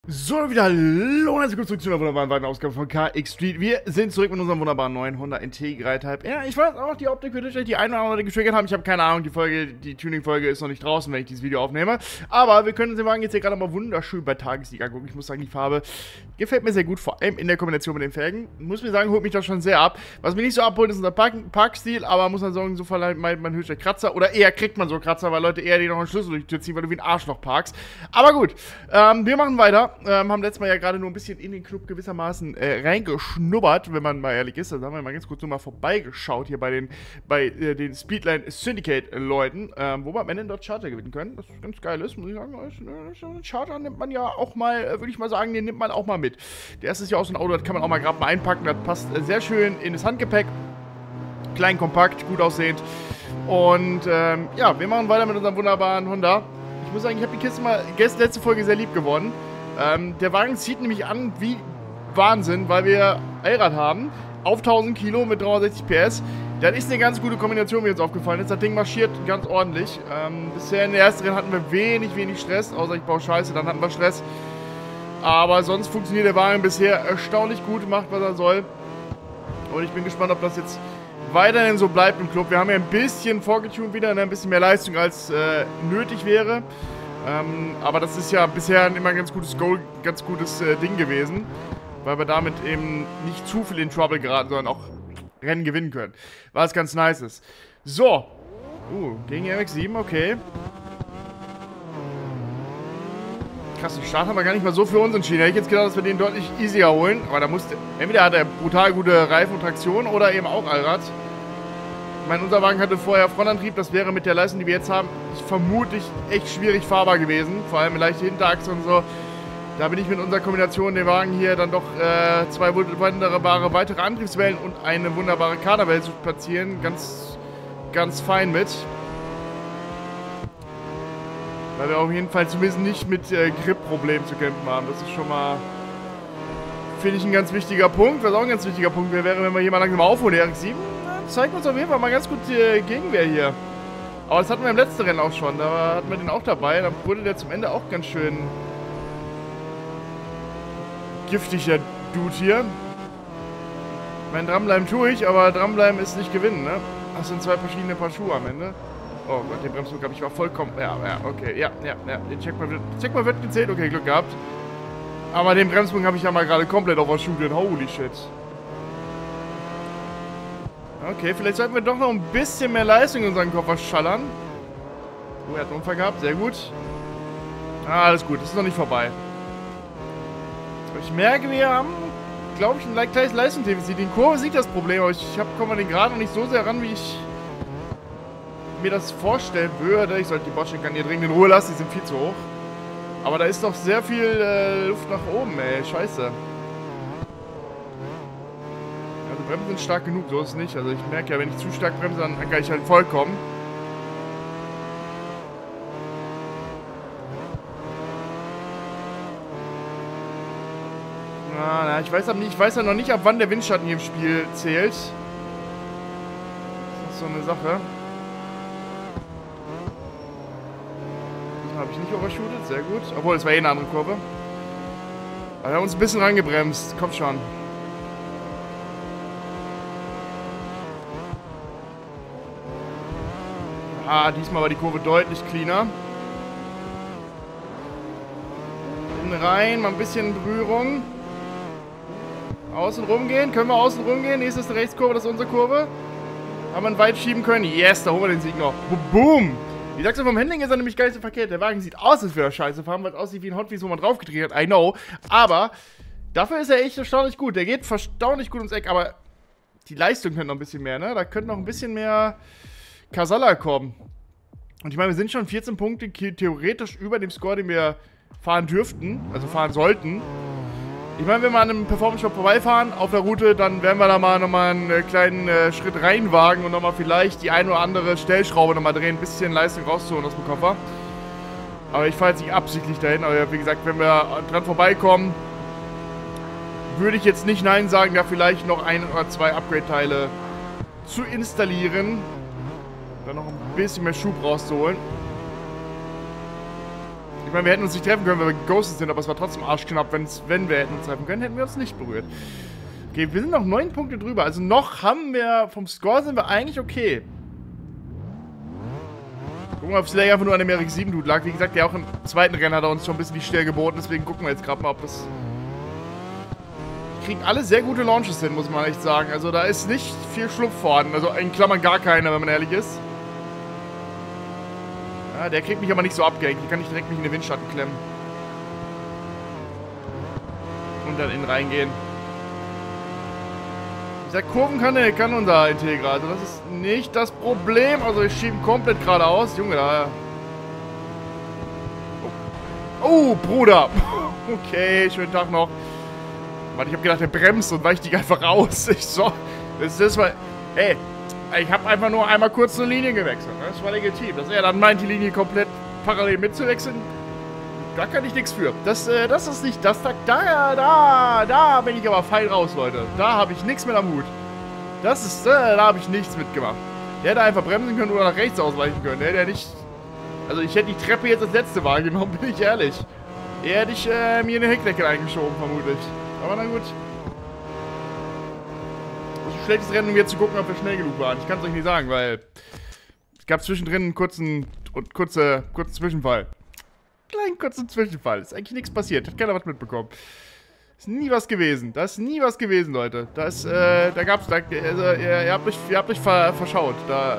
So, wieder hallo und herzlich willkommen zurück zu einer wunderbaren weiteren Ausgabe von KX Street. Wir sind zurück mit unserem wunderbaren neuen Honda NT 3.5. Ja, ich weiß auch, die Optik wird euch die eine oder andere getriggert haben. Ich habe keine Ahnung, die Tuning-Folge ist noch nicht draußen, wenn ich dieses Video aufnehme. Aber wir können uns den Wagen jetzt hier gerade mal wunderschön bei Tageslicht angucken. Ich muss sagen, die Farbe gefällt mir sehr gut, vor allem in der Kombination mit den Felgen. Muss mir sagen, holt mich das schon sehr ab. Was mich nicht so abholt, ist unser Parkstil, aber muss man sagen, so verleiht man höchster Kratzer. Oder eher kriegt man so Kratzer, weil Leute eher dir noch einen Schlüssel durch die Tür ziehen, weil du wie ein Arschloch parkst. Aber gut, wir machen weiter. Haben letztes Mal ja gerade nur ein bisschen in den Club gewissermaßen reingeschnuppert, wenn man mal ehrlich ist. Da haben wir mal ganz kurz nur mal vorbeigeschaut hier bei den Speedline Syndicate Leuten, wo wir am Ende dort Charger gewinnen können. Das ganz geil ist, muss ich sagen. Einen Charger nimmt man ja auch mal, würde ich mal sagen, den nimmt man auch mal mit. Der erste ist ja auch so ein Auto, das kann man auch mal gerade mal einpacken. Das passt sehr schön in das Handgepäck. Klein, kompakt, gut aussehend. Und ja, wir machen weiter mit unserem wunderbaren Honda. Ich muss sagen, ich habe die Kiste mal letzte Folge sehr lieb gewonnen. Der Wagen zieht nämlich an wie Wahnsinn, weil wir Allrad haben. Auf 1000 Kilo mit 360 PS. Das ist eine ganz gute Kombination, wie uns aufgefallen ist. Das Ding marschiert ganz ordentlich. Bisher in der ersten Rennen hatten wir wenig Stress. Außer ich baue Scheiße, dann hatten wir Stress. Aber sonst funktioniert der Wagen bisher erstaunlich gut, macht was er soll. Und ich bin gespannt, ob das jetzt weiterhin so bleibt im Club. Wir haben ja ein bisschen vorgetunt wieder, ein bisschen mehr Leistung als nötig wäre. Aber das ist ja bisher immer ein ganz gutes Goal, ganz gutes Ding gewesen. Weil wir damit eben nicht zu viel in Trouble geraten, sondern auch Rennen gewinnen können. Was ganz nice ist. So. Gegen RX-7, okay. Krass, den Start haben wir gar nicht mal so für uns entschieden. Hätte ich jetzt gedacht, dass wir den deutlich easier holen. Aber da musste. Entweder hat er brutal gute Reifen und Traktion oder eben auch Allrad. Ich meine, unser Wagen hatte vorher Frontantrieb. Das wäre mit der Leistung, die wir jetzt haben, vermutlich echt schwierig fahrbar gewesen. Vor allem eine leichte Hinterachse und so. Da bin ich mit unserer Kombination den Wagen hier dann doch zwei wunderbare weitere Antriebswellen und eine wunderbare Kaderwelle zu platzieren. Ganz fein mit. Weil wir auf jeden Fall zumindest nicht mit Grip-Problemen zu kämpfen haben. Das ist schon mal, finde ich, ein ganz wichtiger Punkt. Was auch ein ganz wichtiger Punkt wäre, wenn wir hier mal langsam aufholen, der RX-7. Zeigt uns auf jeden Fall mal ganz gut die Gegenwehr hier. Aber das hatten wir im letzten Rennen auch schon. Da hatten wir den auch dabei. Da wurde der zum Ende auch ganz schön giftig, der Dude hier. Mein Dranbleiben tue ich, aber Dranbleiben ist nicht gewinnen, ne? Das sind zwei verschiedene Paar Schuhe am Ende. Oh Gott, den Bremsdruck habe ich war vollkommen. Ja, okay. Ja. Den Checkpoint wird gezählt. Okay, Glück gehabt. Aber den Bremsdruck habe ich ja mal gerade komplett auf der Schuhe drin. Holy shit. Okay, vielleicht sollten wir doch noch ein bisschen mehr Leistung in unseren Koffer schallern. Oh, er hat einen Unfall gehabt. Sehr gut. Alles gut. Das ist noch nicht vorbei. Ich merke, wir haben, glaube ich, ein kleines Leistungsdefizit. Die Kurve sieht das Problem, aber ich komme den gerade noch nicht so sehr ran, wie ich mir das vorstellen würde. Ich sollte die Bordsteinkante hier dringend in Ruhe lassen, die sind viel zu hoch. Aber da ist doch sehr viel Luft nach oben, ey. Scheiße. Also Bremsen sind stark genug, so ist es nicht. Also ich merke ja, wenn ich zu stark bremse, dann kann ich halt vollkommen. Ich weiß ja noch nicht, ab wann der Windschatten hier im Spiel zählt. Das ist so eine Sache. Das habe ich nicht overshootet, sehr gut. Obwohl, es war eh eine andere Kurve. Aber wir haben uns ein bisschen rangebremst. Kommt schon. Diesmal war die Kurve deutlich cleaner. Innen rein, mal ein bisschen Berührung. Außen rumgehen. Können wir außen rumgehen? Nächstes ist eine Rechtskurve, das ist unsere Kurve. Haben wir ihn weit schieben können? Yes, da holen wir den Sieg noch. Boom! Wie sagst du, vom Handling ist er nämlich gar nicht so verkehrt. Der Wagen sieht aus, als würde er scheiße fahren, weil es aussieht wie ein Hot Wheels, wo man draufgetrieben hat. I know. Aber dafür ist er echt erstaunlich gut. Der geht erstaunlich gut ums Eck, aber die Leistung könnte noch ein bisschen mehr, ne? Da könnte noch ein bisschen mehr Kasala kommen. Und ich meine, wir sind schon 14 Punkte theoretisch über dem Score, den wir fahren dürften, also fahren sollten. Ich meine, wenn wir an einem Performance-Shop vorbeifahren auf der Route, dann werden wir da mal nochmal einen kleinen Schritt reinwagen und nochmal vielleicht die ein oder andere Stellschraube nochmal drehen, ein bisschen Leistung rauszuholen aus dem Koffer. Aber ich fahre jetzt nicht absichtlich dahin, aber wie gesagt, wenn wir dran vorbeikommen, würde ich jetzt nicht Nein sagen, da vielleicht noch ein oder zwei Upgrade-Teile zu installieren. Dann noch ein bisschen mehr Schub rauszuholen. Ich meine, wir hätten uns nicht treffen können, weil wir geghostet sind, aber es war trotzdem arschknapp. Wenn wir hätten uns treffen können, hätten wir uns nicht berührt. Okay, wir sind noch 9 Punkte drüber. Also noch haben wir, vom Score sind wir eigentlich okay. Gucken wir, ob es vielleicht einfach nur an dem RX-7-Dude lag. Wie gesagt, der auch im zweiten Rennen hat er uns schon ein bisschen die Stirn geboten. Deswegen gucken wir jetzt gerade mal, ob das... Kriegen alle sehr gute Launches hin, muss man echt sagen. Also da ist nicht viel Schlupf vorhanden. Also in Klammern gar keiner, wenn man ehrlich ist. Ja, der kriegt mich aber nicht so abgehängt. Hier kann ich direkt mich in den Windschatten klemmen. Und dann innen reingehen. Ich sag, Kurven kann unser Integra. Also das ist nicht das Problem. Also ich schiebe komplett geradeaus. Junge, da... Oh, Bruder. Okay, schönen Tag noch. Warte, ich hab gedacht, der bremst und weicht dich einfach raus. Das ist mal... Ey, ich habe einfach nur einmal kurz eine Linie gewechselt. Das war legitim. Dass er dann meint, die Linie komplett parallel mitzuwechseln, da kann ich nichts für. Das ist nicht... Da bin ich aber fein raus, Leute. Da habe ich nichts mit am Hut. Da habe ich nichts mitgemacht. Der hätte einfach bremsen können oder nach rechts ausweichen können. Der hätte nicht... Also ich hätte die Treppe jetzt als letzte Wahl genommen, bin ich ehrlich. Eher hätte ich mir eine Heckdecke eingeschoben, vermutlich. Aber na gut. Das ist ein schlechtes Rennen, um jetzt zu gucken, ob wir schnell genug waren. Ich kann es euch nicht sagen, weil es gab zwischendrin einen kurzen Zwischenfall. Kurzen Zwischenfall. Ist eigentlich nichts passiert. Hat keiner was mitbekommen. Ist nie was gewesen. Da ist nie was gewesen, Leute. Also, ihr habt euch verschaut.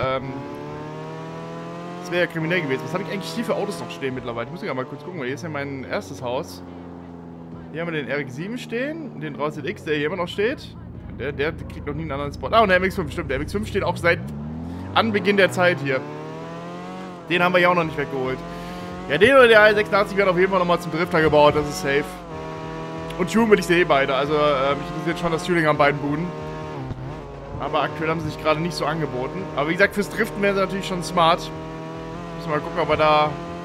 Das wäre ja kriminell gewesen. Was habe ich eigentlich hier für Autos noch stehen mittlerweile? Ich muss ja mal kurz gucken, weil hier ist ja mein erstes Haus. Hier haben wir den RX-7 stehen, den 300X, der hier immer noch steht. Der kriegt noch nie einen anderen Spot. Ah, und der MX-5, stimmt. Der MX-5 steht auch seit Anbeginn der Zeit hier. Den haben wir ja auch noch nicht weggeholt. Ja, den oder der 86 werden auf jeden Fall nochmal zum Drifter gebaut, das ist safe. Und Tune will ich sehe beide, also mich interessiert schon das Tuning an beiden Buden. Aber aktuell haben sie sich gerade nicht so angeboten. Aber wie gesagt, fürs Driften wären sie natürlich schon smart. Müssen wir mal gucken, ob wir da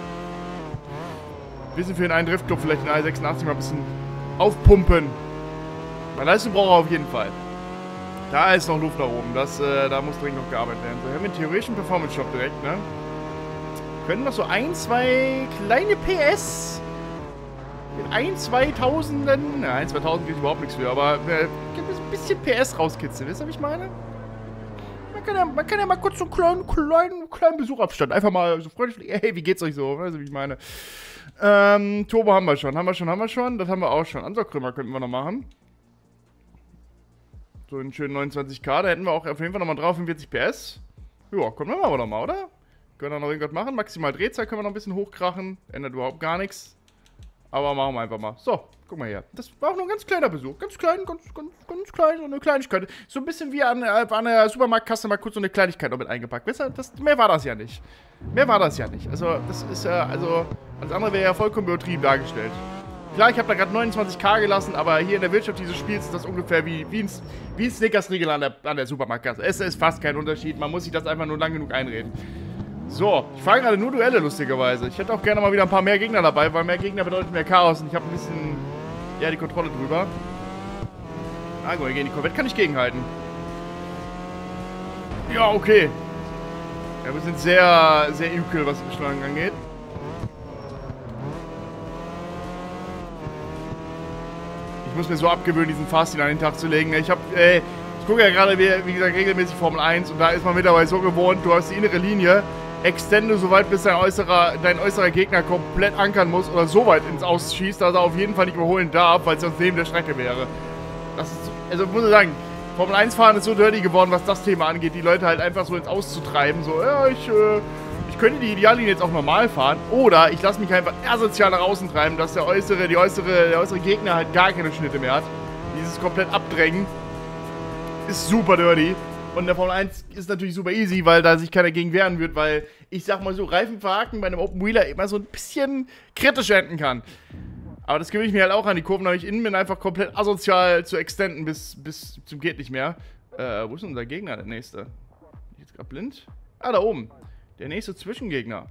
ein bisschen für den einen Driftclub vielleicht den i86 mal ein bisschen aufpumpen. Weil Leistung braucht er auf jeden Fall. Da ist noch Luft nach oben. Da muss dringend noch gearbeitet werden. So, wir haben den theoretischen Performance-Shop direkt, ne? Können noch so 1, 2 kleine PS mit 1, 2000, na 1, 2000 kriege ich überhaupt nichts für, aber ein bisschen PS rauskitzeln, wisst ihr, was ich meine? Man kann ja mal kurz so einen kleinen Besuchabstand, einfach mal so freundlich, hey, wie geht's euch so, weißt du, wie ich meine? Turbo haben wir schon, das haben wir auch schon. Ansaugkrümmer könnten wir noch machen. So einen schönen 29k, da hätten wir auch auf jeden Fall nochmal drauf, 45 PS. Ja, kommen wir aber nochmal, oder? Können wir noch irgendwas machen. Maximal Drehzahl können wir noch ein bisschen hochkrachen. Ändert überhaupt gar nichts. Aber machen wir einfach mal. So, guck mal her. Das war auch nur ein ganz kleiner Besuch. Ganz klein, ganz klein. So eine Kleinigkeit. So ein bisschen wie an der Supermarktkasse mal kurz so eine Kleinigkeit noch mit eingepackt. Weißt du, mehr war das ja nicht. Also, das ist ja, also, alles andere wäre ja vollkommen übertrieben dargestellt. Klar, ich habe da gerade 29k gelassen, aber hier in der Wirtschaft dieses Spiels ist das ungefähr wie ein Snickers-Riegel an der Supermarktkasse. Es ist fast kein Unterschied. Man muss sich das einfach nur lang genug einreden. So, ich fahre gerade nur Duelle, lustigerweise. Ich hätte auch gerne mal wieder ein paar mehr Gegner dabei, weil mehr Gegner bedeutet mehr Chaos und ich habe ein bisschen, ja, die Kontrolle drüber. Ah, guck mal, gegen die Corvette kann ich gegenhalten. Ja, okay. Ja, wir sind sehr, sehr übel, was die Beschleunigung angeht. Ich muss mir so abgewöhnen, diesen Fahrstil an den Tag zu legen. Ich gucke ja gerade, wie gesagt, regelmäßig Formel 1 und da ist man mittlerweile so gewohnt, du hast die innere Linie, extende so weit, bis dein äußerer Gegner komplett ankern muss oder so weit ins Aus schießt, dass er auf jeden Fall nicht überholen darf, weil es sonst neben der Strecke wäre. Das ist, also muss ich sagen, Formel 1 fahren ist so dirty geworden, was das Thema angeht, die Leute halt einfach so ins Auszutreiben, so, ja, ich könnte die Ideallinie jetzt auch normal fahren oder ich lasse mich einfach asozial nach außen treiben, dass der äußere Gegner halt gar keine Schnitte mehr hat. Dieses komplett Abdrängen ist super dirty. Und der Formel 1 ist natürlich super easy, weil da sich keiner gegen wehren wird, weil ich sag mal so, Reifen verhaken bei einem Open Wheeler immer so ein bisschen kritisch enden kann. Aber das gewöhne ich mir halt auch an. Die Kurven habe ich innen bin einfach komplett asozial zu extenden bis zum geht nicht mehr. Wo ist denn unser Gegner, der nächste? Bin ich jetzt gerade blind? Ah, da oben. Der nächste Zwischengegner.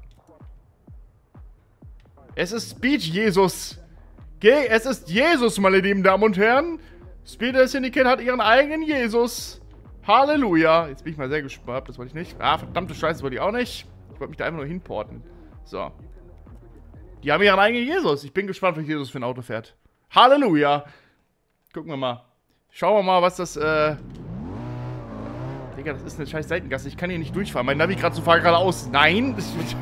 Es ist Speed Jesus. Es ist Jesus, meine lieben Damen und Herren. Speed Syndicate hat ihren eigenen Jesus. Halleluja. Jetzt bin ich mal sehr gespannt. Das wollte ich nicht. Ah, verdammte Scheiße, das wollte ich auch nicht. Ich wollte mich da einfach nur hinporten. So. Die haben ihren eigenen Jesus. Ich bin gespannt, was Jesus für ein Auto fährt. Halleluja. Gucken wir mal. Schauen wir mal, was das, Digga, das ist eine scheiß Seitengasse. Ich kann hier nicht durchfahren. Mein Navi gerade so fahrt geradeaus. Nein.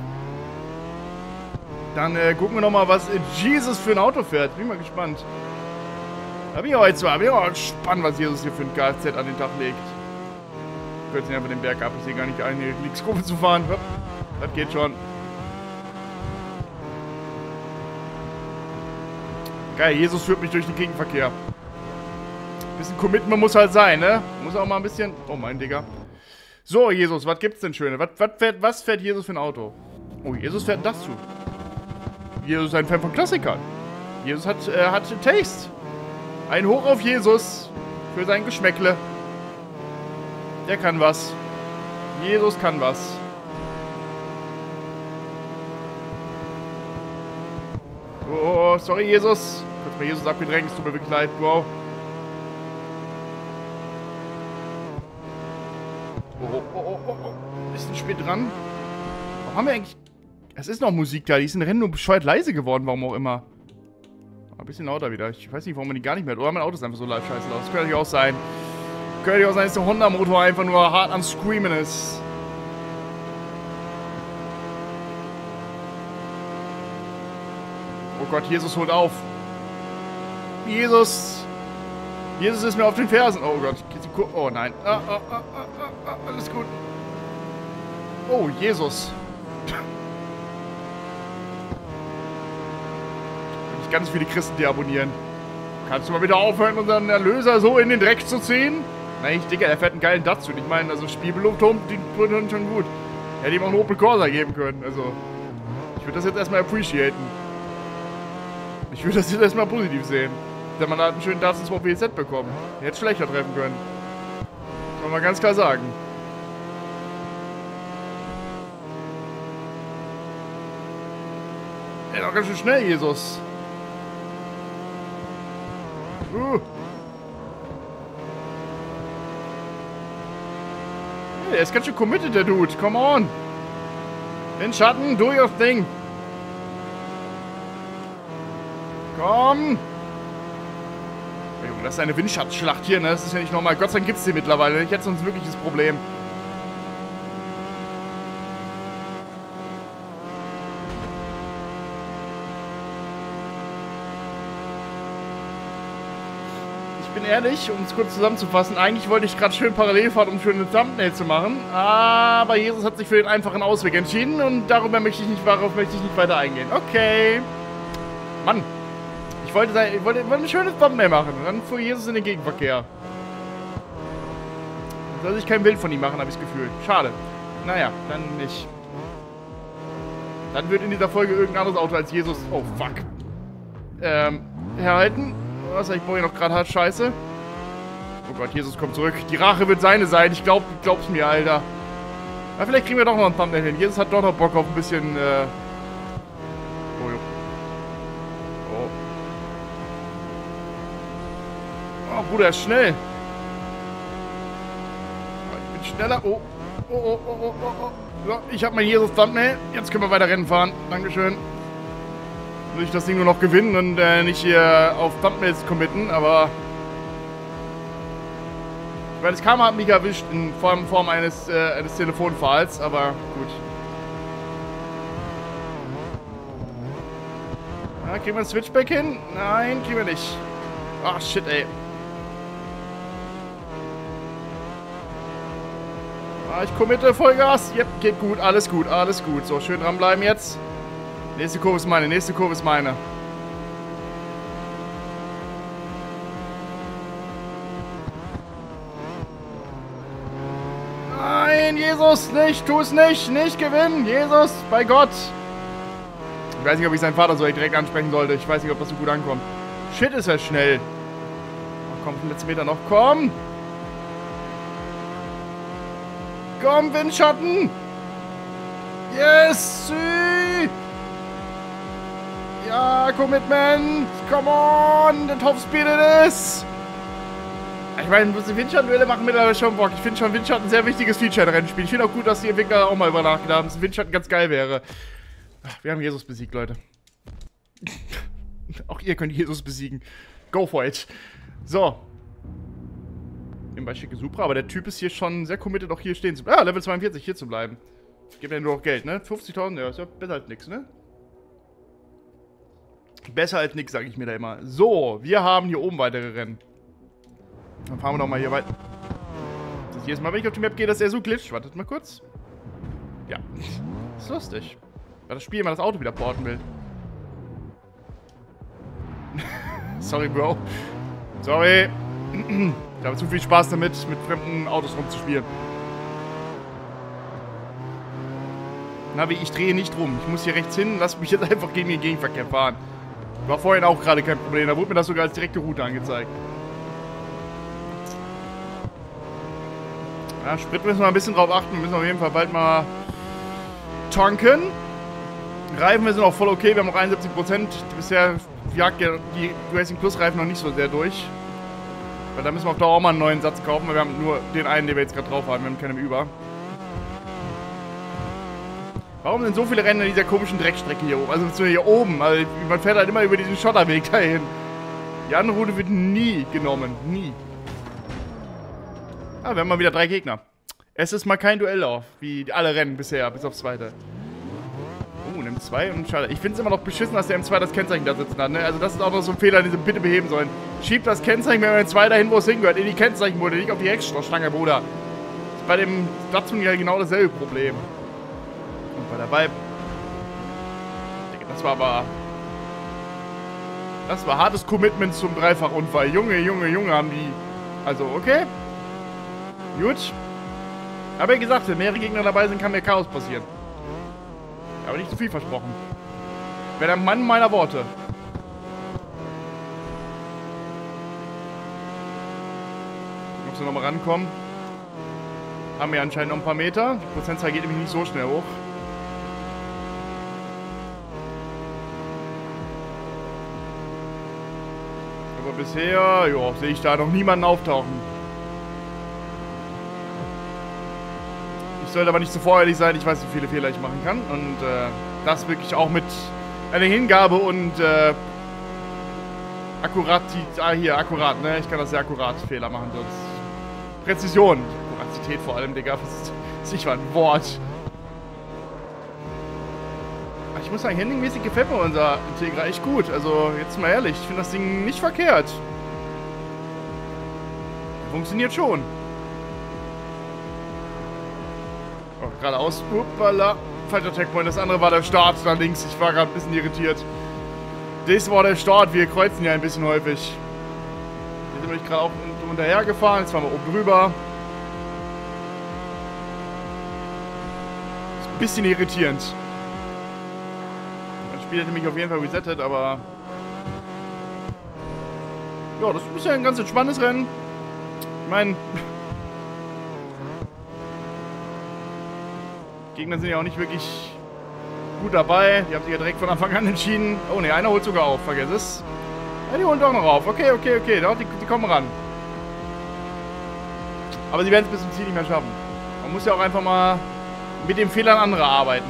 Dann gucken wir noch mal, was Jesus für ein Auto fährt. Bin mal gespannt. Da bin ich auch jetzt mal. Bin ich auch gespannt, was Jesus hier für ein Kfz an den Tag legt. Ich könnte einfach den Berg ab. Ich sehe gar nicht ein, hier Linkskurve zu fahren. Das geht schon. Geil, Jesus führt mich durch den Gegenverkehr. Ein bisschen Commitment muss halt sein, ne? Muss auch mal ein bisschen... Oh mein Digga. So, Jesus, was gibt's denn Schönes? Was fährt Jesus für ein Auto? Oh, Jesus fährt das zu. Jesus ist ein Fan von Klassikern. Jesus hat Taste. Ein Hoch auf Jesus für sein Geschmäckle. Der kann was. Jesus kann was. Oh, sorry, Jesus. Kurz mal Jesus abgedrängt, es tut mir wirklich leid, wow. Oh. Bisschen spät dran. Warum haben wir eigentlich... Es ist noch Musik da, die ist in Rennen nur bescheuert leise geworden, warum auch immer. Ein bisschen lauter wieder. Ich weiß nicht, warum man die gar nicht mehr hat. Oder mein Auto ist einfach so live scheiße laut. Das könnte natürlich auch sein. Könnte ja auch sein, dass der Honda-Motor einfach nur hart am Screamen ist. Oh Gott, Jesus holt auf. Jesus ist mir auf den Fersen. Oh Gott. Oh nein. Alles gut. Oh, Jesus. Ganz viele Christen deabonnieren. Kannst du mal wieder aufhören, unseren Erlöser so in den Dreck zu ziehen? Nein, Digga, er fährt einen geilen Datsun. Ich meine, also Spielbeluftung, die tun schon gut. Er hätte ihm auch einen Opel Corsa geben können. Also, ich würde das jetzt erstmal appreciaten. Ich würde das jetzt erstmal positiv sehen. Denn man hat einen schönen Datsun 2 WZ bekommen. Er hätte schlechter treffen können. Kann man mal ganz klar sagen. Er ist auch ganz schön schnell, Jesus. Hey, der ist ganz schön committed, der Dude. Come on. In Schatten, do your thing. Komm. Hey, Junge, das ist eine Windschattenschlacht hier, ne? Das ist ja nicht normal. Gott sei Dank gibt es die mittlerweile. Ich hätte sonst wirklich das Problem. Ich bin ehrlich, um es kurz zusammenzufassen, eigentlich wollte ich gerade schön parallel fahren, um schön ein Thumbnail zu machen, aber Jesus hat sich für den einfachen Ausweg entschieden und darauf möchte ich nicht weiter eingehen. Okay. Mann, ich wollte ein schönes Thumbnail machen und dann fuhr Jesus in den Gegenverkehr. Da soll sich kein Bild von ihm machen, habe ich das Gefühl. Schade. Naja, dann nicht. Dann wird in dieser Folge irgendein anderes Auto als Jesus... Oh, fuck. Herhalten. Was, ich baue hier noch gerade hart Scheiße. Oh Gott, Jesus kommt zurück. Die Rache wird seine sein. Ich glaub's mir, Alter. Ja, vielleicht kriegen wir doch noch ein Thumbnail hin. Jesus hat doch noch Bock auf ein bisschen, Oh, jo. Oh. Oh, Bruder, er ist schnell. Ich bin schneller. Oh. Oh. So, ich habe mein Jesus-Thumbnail. Jetzt können wir weiter Rennen fahren. Dankeschön. Will ich das Ding nur noch gewinnen und nicht hier auf Thumbnails committen, aber... Ich meine, das Karma hat mich erwischt in Form eines Telefonfalls, aber gut. Ja, kriegen wir einen Switchback hin? Nein, kriegen wir nicht. Ach, shit, ey. Ah, ich committe Vollgas. Yep, geht gut, alles gut, alles gut. So, schön dranbleiben jetzt. Nächste Kurve ist meine, nächste Kurve ist meine. Nein, Jesus, nicht, tu es nicht, nicht gewinnen, Jesus, bei Gott. Ich weiß nicht, ob ich seinen Vater so direkt ansprechen sollte. Ich weiß nicht, ob das so gut ankommt. Shit, ist er schnell. Oh, komm, letzten Meter noch, komm. Komm, Windschatten. Yes, ja, Commitment! Come on! The top speed it is! Ich meine, die Windschattenduelle machen mittlerweile schon Bock. Ich finde schon Windschatten ein sehr wichtiges Feature in Rennspielen. Ich finde auch gut, dass die Entwickler auch mal über nachgedacht haben, dass Windschatten ganz geil wäre. Wir haben Jesus besiegt, Leute. Auch ihr könnt Jesus besiegen. Go for it. So. Nebenbei schicke Supra, aber der Typ ist hier schon sehr committed, auch hier stehen zu bleiben. Ah, Level 42, hier zu bleiben. Gibt ja nur noch Geld, ne? 50.000, ja, ist ja besser als nix, ne? Besser als nix, sage ich mir da immer. So, wir haben hier oben weitere Rennen. Dann fahren wir doch mal hier weiter. Das jedes Mal, wenn ich auf die Map gehe, dass er so glitscht. Wartet mal kurz. Ja. Das ist lustig. Weil das Spiel mal das Auto wieder porten will. Sorry, Bro. Sorry. Ich habe zu viel Spaß damit, mit fremden Autos rumzuspielen. Navi, ich drehe nicht rum. Ich muss hier rechts hin. Lass mich jetzt einfach gegen den Gegenverkehr fahren. War vorhin auch gerade kein Problem. Da wurde mir das sogar als direkte Route angezeigt. Ja, Sprit müssen wir ein bisschen drauf achten. Wir müssen auf jeden Fall bald mal tanken. Reifen, wir sind auch voll okay. Wir haben noch 71%. Bisher jagt ja die Racing Plus Reifen noch nicht so sehr durch. Weil da müssen wir auf Dauer auch mal einen neuen Satz kaufen. Weil wir haben nur den einen, den wir jetzt gerade drauf haben. Wir haben keinen über. Warum sind so viele Rennen in dieser komischen Dreckstrecke hier oben? Also hier oben. Also man fährt halt immer über diesen Schotterweg dahin. Die andere Route wird nie genommen. Nie. Ah, wir haben mal wieder 3 Gegner. Es ist mal kein Duelllauf, wie alle Rennen bisher, bis aufs zweite. Oh, nimmt 2 und schade. Ich finde es immer noch beschissen, dass der M2 das Kennzeichen da sitzen hat, ne? Also das ist auch noch so ein Fehler, den sie bitte beheben sollen. Schiebt das Kennzeichen mit dem M2 dahin, wo es hingehört, in die Kennzeichenbude, nicht auf die Hexstange, Bruder. Das ist bei dem Datsun ja genau dasselbe Problem. Und bei der Vibe. Das war aber... Das war hartes Commitment zum Dreifachunfall. Junge, Junge, Junge, haben die... Also, okay. Gut. Aber wie gesagt, wenn mehrere Gegner dabei sind, kann mir Chaos passieren. Aber nicht zu viel versprochen. Ich wäre der Mann meiner Worte. Ob sie nochmal rankommen. Haben wir anscheinend noch ein paar Meter. Die Prozentzahl geht nämlich nicht so schnell hoch. Aber bisher, ja, sehe ich da noch niemanden auftauchen. Ich sollte aber nicht zu voreilig sein, ich weiß, wie viele Fehler ich machen kann. Und das wirklich auch mit einer Hingabe und akkurat, akkurat, ne? Ich kann das sehr akkurat Fehler machen, sonst. Präzision. Akkuratität vor allem, Digga. Das ist nicht mal ein Wort. Ich muss sagen, handlingmäßig gefällt mir unser Integra echt gut. Also, jetzt mal ehrlich, ich finde das Ding nicht verkehrt. Funktioniert schon. Oh, geradeaus. Uppala. Falscher Checkpoint. Das andere war der Start da links. Ich war gerade ein bisschen irritiert. Das war der Start. Wir kreuzen ja ein bisschen häufig. Hier sind wir gerade auch unterher gefahren. Jetzt fahren wir oben drüber. Ist ein bisschen irritierend. Das Spiel hätte mich auf jeden Fall resettet, aber... Ja, das ist ja ein ganz entspanntes Rennen. Ich meine... Gegner sind ja auch nicht wirklich gut dabei. Die haben sich ja direkt von Anfang an entschieden. Oh ne, einer holt sogar auf. Vergiss es. Ja, die holen doch noch auf. Okay, okay, okay. Doch, die kommen ran. Aber sie werden es bis zum Ziel nicht mehr schaffen. Man muss ja auch einfach mal mit den Fehlern anderer arbeiten.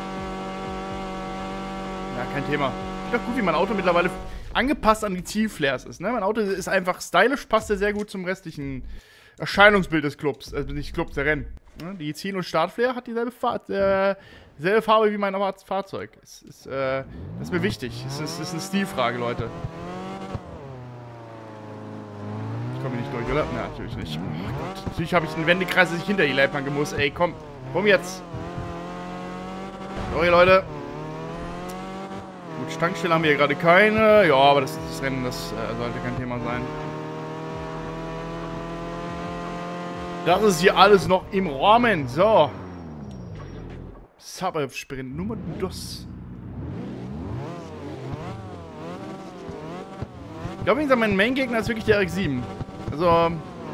Ja, kein Thema. Ich finde auch gut, wie mein Auto mittlerweile angepasst an die Zielflares ist. Ne? Mein Auto ist einfach stylisch, passt ja sehr gut zum restlichen Erscheinungsbild des Clubs. Also nicht Clubs, der Rennen. Ne? Die Ziel- und Startflare hat dieselbe selbe Farbe wie mein Fahrzeug. Das ist mir wichtig. Es ist eine Stilfrage, Leute. Ich komme hier nicht durch, oder? Na, natürlich nicht. Oh Gott. Natürlich habe ich einen Wendekreis, dass ich hinter die Leitplanke muss. Ey, komm. Komm jetzt. Sorry, Leute. Gut, Tankstelle haben wir hier gerade keine. Ja, aber das Rennen, das sollte kein Thema sein. Das ist hier alles noch im Rahmen. So. Suburb-Sprint Nummer 2. Ich glaube, wie gesagt, mein Main-Gegner ist wirklich der RX-7. Also...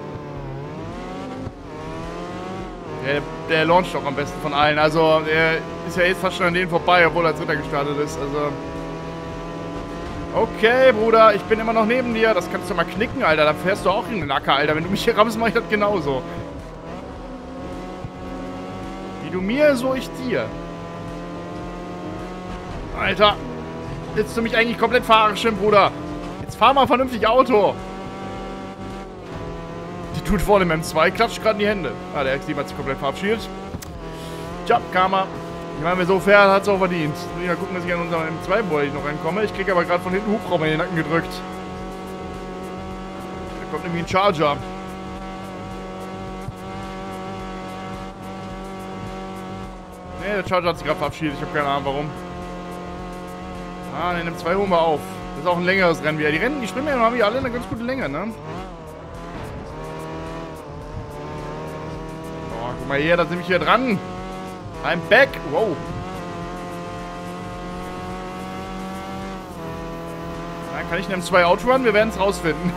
Der launcht doch am besten von allen. Also, der ist ja jetzt fast schon an denen vorbei, obwohl er als Ritter gestartet ist. Also... Okay, Bruder, ich bin immer noch neben dir. Das kannst du mal knicken, Alter. Da fährst du auch in den Acker, Alter. Wenn du mich hier rammst, mach ich das genauso. Wie du mir, so ich dir. Alter. willst du mich eigentlich komplett verarschen, Bruder? Jetzt fahr mal vernünftig Auto. Die tut vorne im M2, klatscht gerade in die Hände. Ah, der X7 hat sich komplett verabschiedet. Tja, Karma. Ich meine, wer so fährt, hat es auch verdient. Ich muss mal gucken, dass ich an unserem M2-Boy noch reinkomme. Ich kriege aber gerade von hinten Hubraum in den Nacken gedrückt. Da kommt nämlich ein Charger. Ne, der Charger hat sich gerade verabschiedet. Ich habe keine Ahnung, warum. Ah, den M2 holen wir auf. Das ist auch ein längeres Rennen wieder. Die Rennen, die Springen haben ja alle eine ganz gute Länge, ne? Oh, guck mal hier, da sind wir hier dran. I'm back. Wow. Dann kann ich einen M2 outrun? Wir werden es rausfinden.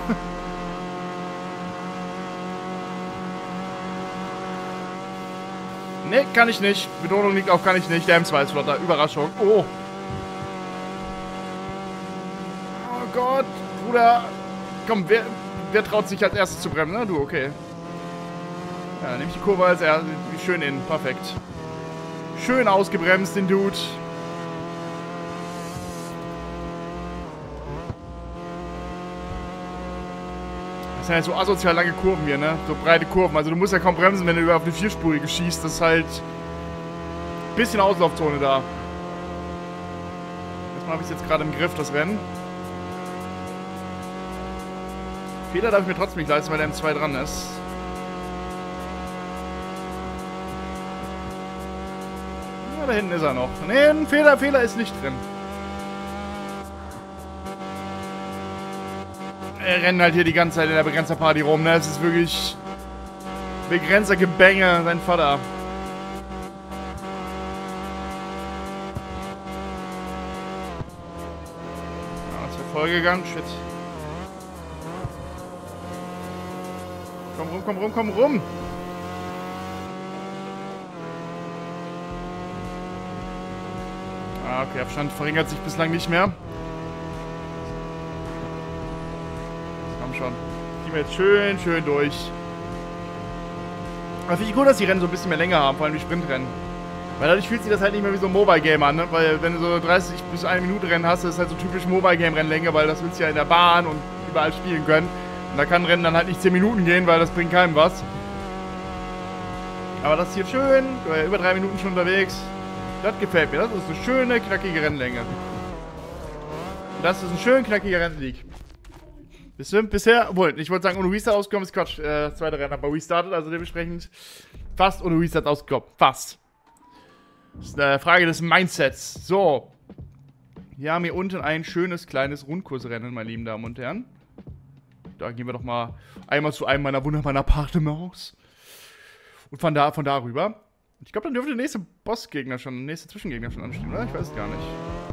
Ne, kann ich nicht. Betonung liegt auf kann ich nicht. Der M2 ist flotter. Überraschung. Oh. Oh Gott. Bruder. Komm, wer traut sich als erstes zu bremsen? Na, du, okay. Ja, dann nehme ich die Kurve als erstes. Schön in. Perfekt. Schön ausgebremst, den Dude. Das sind halt so asozial lange Kurven hier, ne? So breite Kurven. Also du musst ja kaum bremsen, wenn du auf eine Vierspurige schießt. Das ist halt ein bisschen Auslaufzone da. Erstmal habe ich es jetzt gerade im Griff, das Rennen. Fehler darf ich mir trotzdem nicht leisten, weil der M2 dran ist. Da hinten ist er noch. Ne, ein Fehler ist nicht drin. Er rennt halt hier die ganze Zeit in der Begrenzer-Party rum, ne? Es ist wirklich Begrenzer-Gebänge, sein Vater. Ja, ist ja vollgegangen, shit. Komm rum, komm rum, komm rum! Ah, okay, Abstand verringert sich bislang nicht mehr. Komm schon. Gehen wir jetzt schön durch. Aber finde ich gut, dass die Rennen so ein bisschen mehr Länge haben, vor allem die Sprintrennen. Weil dadurch fühlt sich das halt nicht mehr wie so ein Mobile-Game an, ne? Weil wenn du so 30 bis 1 Minute Rennen hast, das ist halt so typisch Mobile-Game-Rennlänge, weil das willst du ja in der Bahn und überall spielen können. Und da kann ein Rennen dann halt nicht 10 Minuten gehen, weil das bringt keinem was. Aber das ist hier schön, über 3 Minuten schon unterwegs. Das gefällt mir. Das ist eine schöne, knackige Rennlänge. Das ist ein schön knackiger Rennsieg. Bisher, obwohl, ich wollte sagen, ohne Restart ausgekommen ist Quatsch. Das zweite Rennen aber restartet, also dementsprechend fast ohne Restart ausgekommen. Fast. Das ist eine Frage des Mindsets. So. Wir haben hier unten ein schönes, kleines Rundkursrennen, meine lieben Damen und Herren. Da gehen wir doch mal einmal zu einem meiner wunderbaren Appartements. Und von da rüber. Ich glaube, dann dürfte der nächste Bossgegner schon, der nächste Zwischengegner schon anstehen, oder? Ich weiß es gar nicht.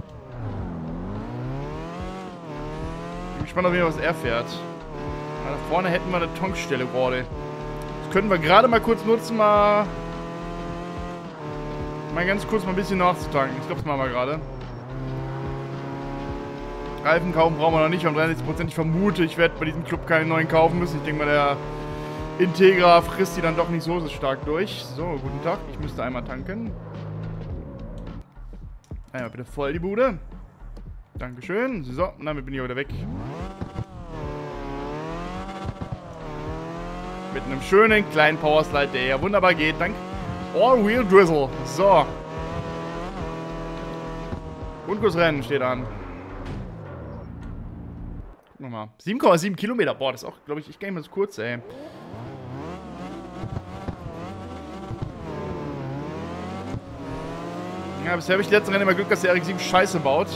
Ich bin gespannt, auf jeden Fall, was er fährt. Ja, da vorne hätten wir eine Tankstelle gerade. Das könnten wir gerade mal kurz nutzen, mal ganz kurz mal ein bisschen nachzutanken. Ich glaube, das machen wir gerade. Reifen kaufen brauchen wir noch nicht, wir haben 63%. Ich vermute, ich werde bei diesem Club keine neuen kaufen müssen. Ich denke mal, der Integra frisst die dann doch nicht so stark durch. So, guten Tag. Ich müsste einmal tanken. Einmal bitte voll die Bude. Dankeschön. So, damit bin ich wieder weg. Mit einem schönen kleinen Powerslide, der ja wunderbar geht. Dank All-Wheel Drizzle. So. Rundkursrennen steht an. Gucken wir mal. 7,7 Kilometer. Boah, das ist auch, glaube ich, gar nicht mehr so kurz, ey. Ja, bisher habe ich die letzten Rennen immer Glück, dass der RX-7 Scheiße baut.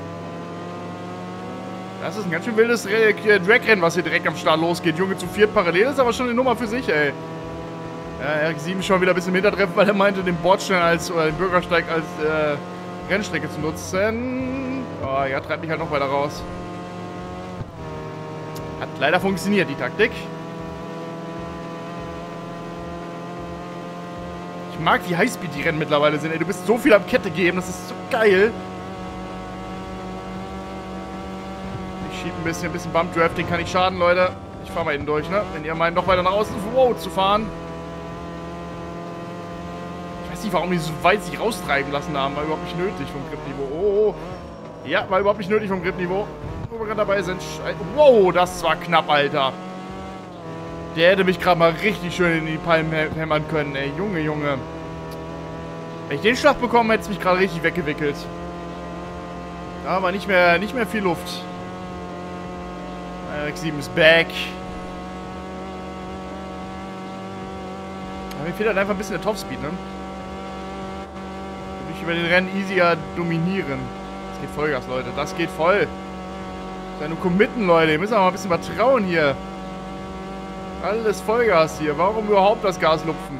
Das ist ein ganz schön wildes Drag-Rennen, was hier direkt am Start losgeht. Junge, zu viert parallel ist aber schon eine Nummer für sich, ey. Ja, RX-7 schon wieder ein bisschen im Hintertreffen, weil er meinte, den Bordstein oder den Bürgersteig als Rennstrecke zu nutzen. Oh, ja, treibt mich halt noch weiter raus. Hat leider funktioniert, die Taktik. Ich mag, wie Highspeed die Rennen mittlerweile sind, ey. Du bist so viel am Kette geben, das ist so geil. Ich schieb ein bisschen Bump-Drafting kann nicht schaden, Leute. Ich fahr mal innen durch, ne? Wenn ihr meint, noch weiter nach außen zu fahren. Ich weiß nicht, warum die so weit sich raustreiben lassen haben. War überhaupt nicht nötig vom Gripniveau. Oh, Ja, war überhaupt nicht nötig vom Gripniveau. Wo wir gerade dabei sind. Wow, das war knapp, Alter. Der hätte mich gerade mal richtig schön in die Palmen hämmern können, ey. Junge, Junge. Wenn ich den Schlag bekommen hätte, es mich gerade richtig weggewickelt. Da war nicht mehr viel Luft. RX-7 ist back. Aber mir fehlt halt einfach ein bisschen der Topspeed, ne? Würde ich über den Rennen easier dominieren. Das geht Vollgas, Leute. Das geht voll. Seid nur committen, Leute. Ihr müsst auch mal ein bisschen vertrauen hier. Alles Vollgas hier. Warum überhaupt das Gas lupfen?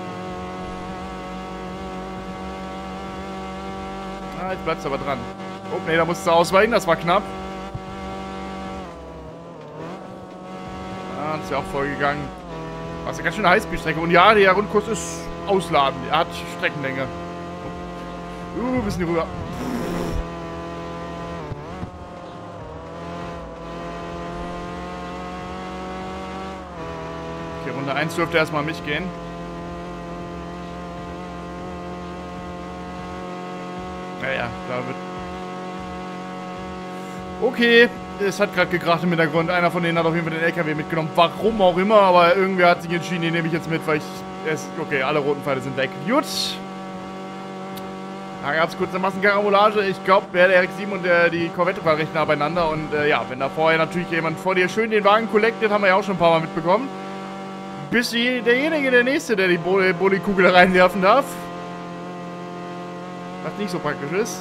Ah, jetzt bleibst du aber dran. Oh, nee, da musst du ausweichen. Das war knapp. Ah, das ist ja auch voll gegangen. Das ist eine ganz schöne Highspeed-Strecke. Und ja, der Rundkurs ist ausladend. Er hat Streckenlänge. Ein bisschen rüber. Okay, Runde 1 dürfte erstmal an mich gehen. Naja, da wird... Okay, es hat gerade gekracht im Hintergrund. Einer von denen hat auf jeden Fall den LKW mitgenommen. Warum auch immer, aber irgendwer hat sich entschieden, den nehme ich jetzt mit, weil ich... Okay, alle roten Pfeile sind weg. Gut. Da gab es kurz eine Massenkarambolage. Ich glaube, der RX-7 und die Corvette waren recht nah beieinander. Und ja, wenn da vorher natürlich jemand vor dir schön den Wagen collectet, haben wir ja auch schon ein paar Mal mitbekommen. Bis derjenige, der Nächste, der die Bolikugel reinwerfen darf. Was nicht so praktisch ist.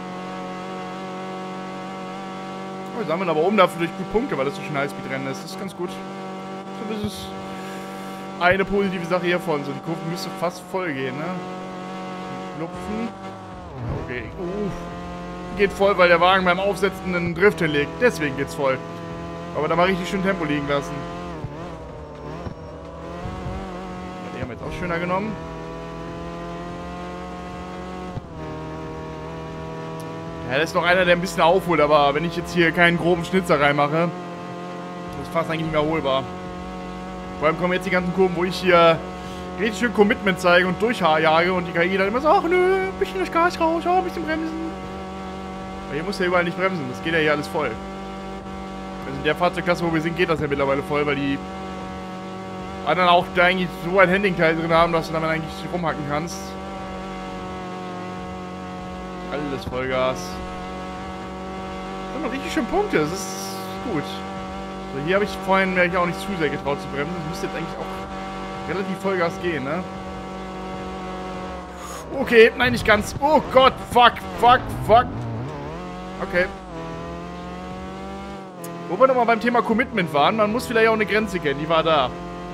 Wir sammeln aber oben dafür durch gut Punkte, weil das so schnell Highspeed-Rennen ist. Das ist ganz gut. So, das ist eine positive Sache hiervon. So, die Kurve müsste fast voll gehen, ne? Lupfen. Okay. Geht voll, weil der Wagen beim Aufsetzen einen Drift hinlegt. Deswegen geht's voll. Aber da mal richtig schön Tempo liegen lassen. Die haben wir jetzt auch schöner genommen. Ja, das ist noch einer, der ein bisschen aufholt, aber wenn ich jetzt hier keinen groben Schnitzer reinmache, ist fast eigentlich nicht mehr holbar. Vor allem kommen jetzt die ganzen Kurven, wo ich hier richtig schön Commitment zeige und durchjage und die KI dann immer so, ach nö, ein bisschen das Gas raus, ein bisschen bremsen. Aber hier muss ja überall nicht bremsen, das geht ja hier alles voll. Also in der Fahrzeugklasse, wo wir sind, geht das ja mittlerweile voll, weil die anderen auch da eigentlich so ein Handling-Teil drin haben, dass du damit eigentlich rumhacken kannst. Alles Vollgas. Das sind noch richtig schön Punkte, das ist gut. So, hier habe ich vorhin mir auch nicht zu sehr getraut zu bremsen. Das müsste jetzt eigentlich auch relativ Vollgas gehen, ne? Okay, nein, nicht ganz. Oh Gott, fuck. Okay. Wo wir nochmal beim Thema Commitment waren, man muss vielleicht auch eine Grenze kennen, die war da.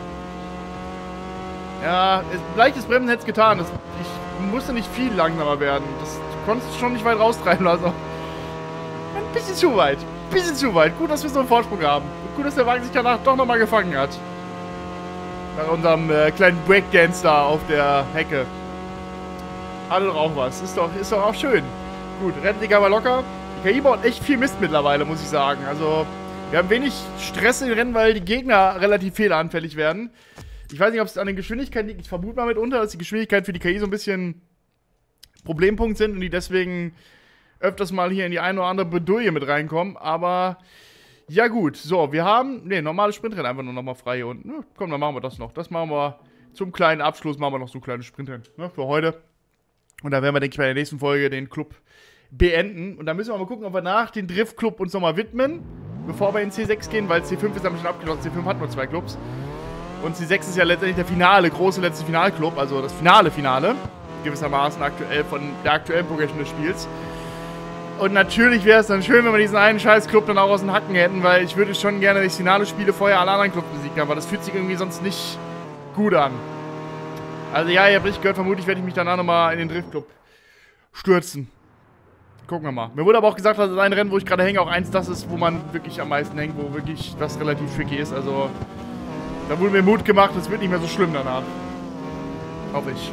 Ja, leichtes Bremsen hätte es getan. Ich musste nicht viel langsamer werden. Du konntest schon nicht weit raustreiben lassen. Ein bisschen zu weit. Gut, dass wir so einen Vorsprung haben. Und gut, dass der Wagen sich danach doch nochmal gefangen hat. Nach unserem kleinen Breakdance da auf der Hecke. Hatte doch auch was. Ist doch auch schön. Gut, Rennliga war locker. Die KI baut echt viel Mist mittlerweile, muss ich sagen. Also, wir haben wenig Stress in den Rennen, weil die Gegner relativ fehleranfällig werden. Ich weiß nicht, ob es an den Geschwindigkeiten liegt. Ich vermute mal mitunter, dass die Geschwindigkeiten für die KI so ein bisschen Problempunkt sind und die deswegen öfters mal hier in die eine oder andere Bredouille mit reinkommen. Aber ja gut, so, wir haben, normales Sprintrennen einfach nur nochmal frei hier unten. Ne, komm, dann machen wir das noch. Das machen wir zum kleinen Abschluss, machen wir noch so ein kleines Sprintrennen, ne, für heute. Und dann werden wir, denke ich, bei der nächsten Folge den Club beenden. Und dann müssen wir mal gucken, ob wir nach den Driftclub uns nochmal widmen, bevor wir in C6 gehen, weil C5 ist damit schon abgeschlossen. C5 hat nur 2 Clubs. Und C6 ist ja letztendlich der große letzte Finalclub, also das Finale, gewissermaßen aktuell von der aktuellen Progression des Spiels. Und natürlich wäre es dann schön, wenn wir diesen einen scheiß Club dann auch aus den Hacken hätten, weil ich würde schon gerne, wenn ich das Finale spiele, vorher alle anderen Clubs besiegt haben, aber das fühlt sich irgendwie sonst nicht gut an. Also ja, ihr habt richtig gehört, vermutlich werde ich mich danach nochmal in den Driftclub stürzen. Gucken wir mal. Mir wurde aber auch gesagt, dass das ein Rennen, wo ich gerade hänge, auch eins das ist, wo man wirklich am meisten hängt, wo wirklich das relativ tricky ist, also da wurde mir Mut gemacht, es wird nicht mehr so schlimm danach. Hoffe ich.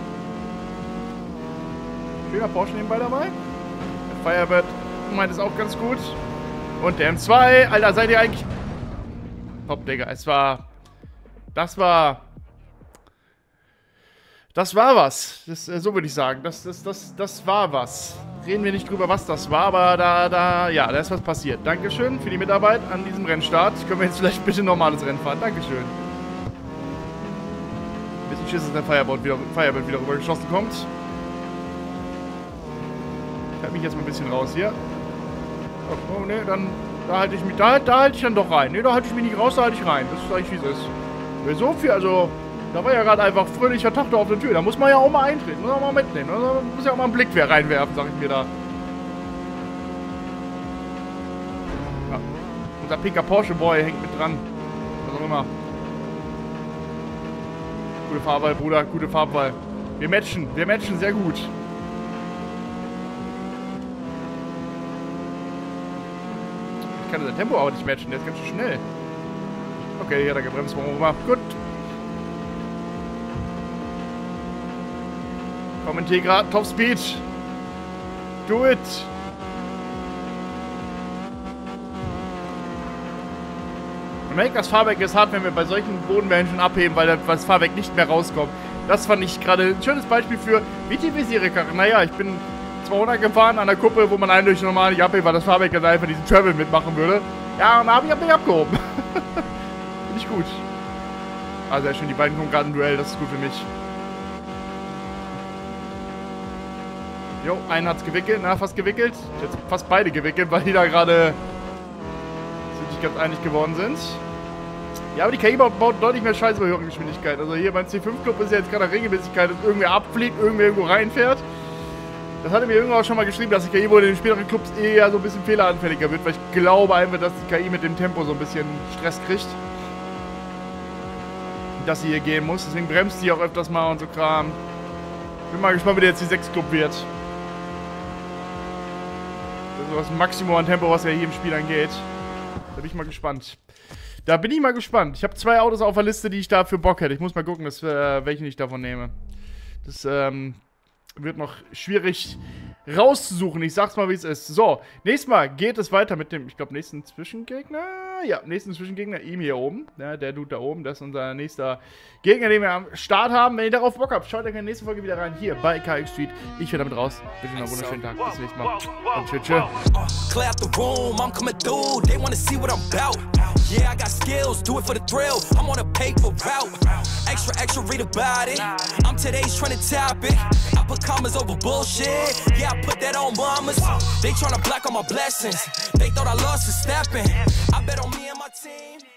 Schöner Porsche nebenbei dabei. Der Firebird meint es auch ganz gut. Und der M2. Alter, seid ihr eigentlich... Top, Digga. Das war was. So würde ich sagen. Das war was. reden wir nicht drüber, was das war, aber da ist was passiert. Dankeschön für die Mitarbeit an diesem Rennstart. Können wir jetzt vielleicht bitte ein normales Rennen fahren? Dankeschön. Ein bisschen Schiss, dass der Firebird wieder rüber geschossen kommt. Ich halte mich jetzt mal ein bisschen raus hier. Oh, ne, dann, da halte ich mich, da halte ich dann doch rein. Ne, da halte ich mich nicht raus, da halte ich rein. Das ist eigentlich, wie es ist. Weil so viel, also, da war ja gerade einfach fröhlicher Tag da auf der Tür. Da muss man ja auch mal eintreten, muss man auch mal mitnehmen. Also, muss ja auch mal einen Blick reinwerfen, sag ich mir da. Ja. Unser pinker Porsche-Boy hängt mit dran. Was auch immer. Gute Fahrwahl, Bruder, gute Fahrwahl. Wir matchen sehr gut. Ich kann das Tempo aber nicht matchen, der ist ganz schön schnell. Okay, hier hat er gebremst, warum auch immer. Gut. Komm, Integra, Top Speed. Do it. Man merkt, das Fahrwerk ist hart, wenn wir bei solchen Bodenwellen schon abheben, weil das Fahrwerk nicht mehr rauskommt. Das fand ich gerade ein schönes Beispiel für, wie tief ist Ihre Karre? Naja, ich bin 200 gefahren an der Kuppe, wo man eindeutig normal nicht abhebt, weil das Fahrwerk dann einfach diesen Travel mitmachen würde. Ja, und da habe ich mich abgehoben. Finde ich gut. Also, ja, schön, die beiden kommen gerade im Duell, das ist gut für mich. Jo, einen hat's gewickelt, fast gewickelt. Jetzt fast beide gewickelt, weil die da gerade sich nicht ganz einig geworden sind. Ja, aber die KI baut deutlich mehr Scheiße bei höheren Geschwindigkeit. Also hier beim C5-Club ist ja jetzt gerade Regelmäßigkeit, dass irgendwer abfliegt, irgendwo reinfährt. Das hatte mir irgendwann auch schon mal geschrieben, dass die KI wohl in den späteren Clubs eher so ein bisschen fehleranfälliger wird, weil ich glaube einfach, dass die KI mit dem Tempo so ein bisschen Stress kriegt. Dass sie hier gehen muss, deswegen bremst sie auch öfters mal und so Kram. Bin mal gespannt, wie der jetzt die 6-Club wird. Das ist so das Maximum an Tempo, was ja hier im Spiel angeht. Da bin ich mal gespannt. Ich habe 2 Autos auf der Liste, die ich da für Bock hätte. Ich muss mal gucken, welchen ich davon nehme. Das wird noch schwierig rauszusuchen. Ich sag's mal, wie es ist. So, nächstes Mal geht es weiter mit dem, ich glaube, nächsten Zwischengegner. Ja, nächsten Zwischengegner, ihm hier oben. Ja, der Dude da oben, das ist unser nächster Gegner, den wir am Start haben. Wenn ihr darauf Bock habt, schaut euch in der nächsten Folge wieder rein. Hier bei KX Street. Ich bin damit raus. Ich wünsche euch einen wunderschönen Tag. Bis zum nächsten Mal. Und tschüss. Yeah, I got skills, do it for the thrill. I'm on a paper route. Extra, read about it. I'm today's trending topic. I put commas over bullshit. Yeah, I put that on mamas. They tryna block all my blessings. They thought I lost for stepping. I bet on me and my team.